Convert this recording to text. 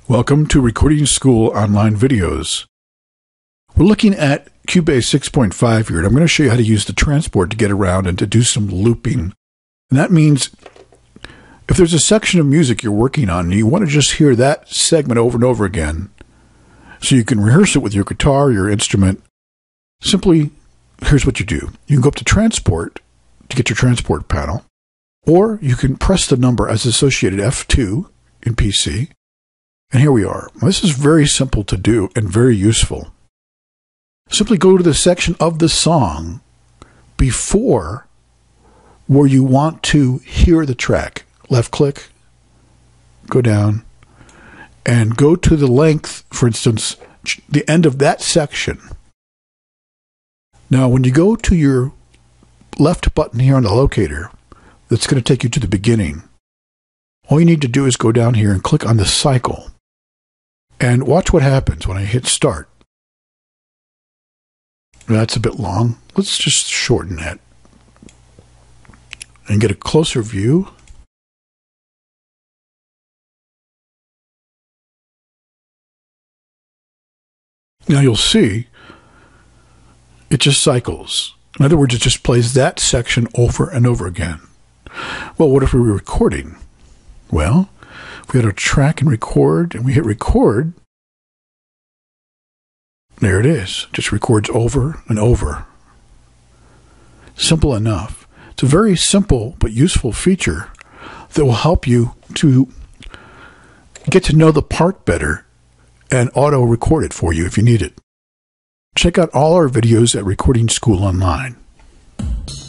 Welcome to Recording School Online Videos. We're looking at Cubase 6.5 here, and I'm going to show you how to use the transport to get around and to do some looping. And that means if there's a section of music you're working on and you want to just hear that segment over and over again, so you can rehearse it with your guitar, your instrument, simply, here's what you do. You can go up to Transport to get your transport panel, or you can press the number as associated F2 in PC. And here we are. This is very simple to do and very useful. Simply go to the section of the song before where you want to hear the track. Left click, go down, and go to the length, for instance, the end of that section. Now, when you go to your left button here on the locator, that's going to take you to the beginning. All you need to do is go down here and click on the cycle. And watch what happens when I hit start. That's a bit long. Let's just shorten that and get a closer view. Now you'll see it just cycles. In other words, it just plays that section over and over again. Well, what if we were recording? Well, if we had a track and record, and we hit record, there it is. Just records over and over. Simple enough. It's a very simple but useful feature that will help you to get to know the part better and auto-record it for you if you need it. Check out all our videos at Recording School Online.